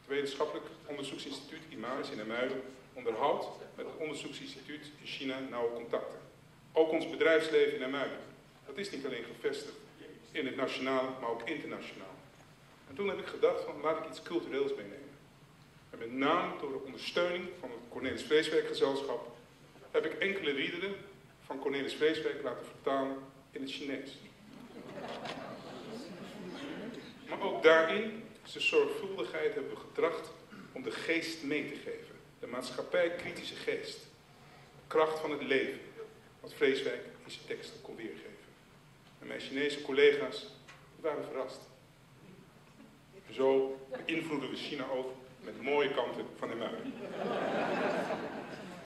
Het wetenschappelijk onderzoeksinstituut IMARIS in IJmuiden onderhoudt met het onderzoeksinstituut in China nauwe contacten. Ook ons bedrijfsleven in IJmuiden. Dat is niet alleen gevestigd in het nationaal, maar ook internationaal. En toen heb ik gedacht van, laat ik iets cultureels meenemen. En met name door de ondersteuning van het Cornelis Vreeswijk Gezelschap heb ik enkele liederen van Cornelis Vreeswijk laten vertalen in het Chinees. Maar ook daarin is de zorgvuldigheid hebben we getracht om de geest mee te geven. De maatschappij-kritische geest. De kracht van het leven. Wat Vreeswijk in zijn teksten kon weergeven. En mijn Chinese collega's waren verrast. En zo beïnvloeden we China ook met mooie kanten van de muiden.